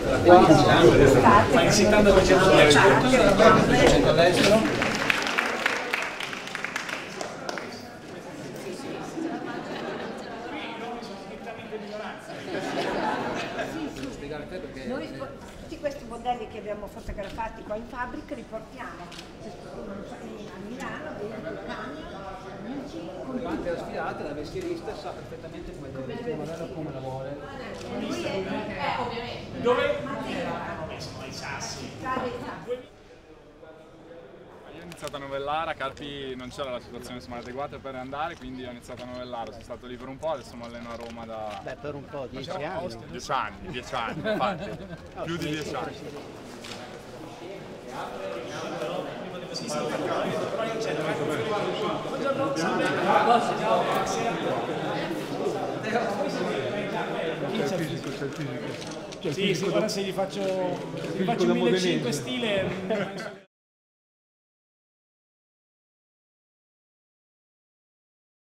Ma in 70% all'estero? Noi tutti questi modelli che abbiamo fotografati qua in fabbrica li portiamo a Milano, Durante la sfilata la vestierista sa perfettamente come deve vestire il modello, come la vuole. Ovviamente. Dove? Sono i sassi. Io ho iniziato a novellare, a Carpi non c'era la situazione adeguata per andare, quindi ho iniziato a novellare, sono stato lì per un po', adesso mi alleno a Roma da... Beh, per un po', 10 anni. 10 anni, infatti, più di 10 anni. C'è il fisico. Sì, guarda se gli faccio il 1500 stile.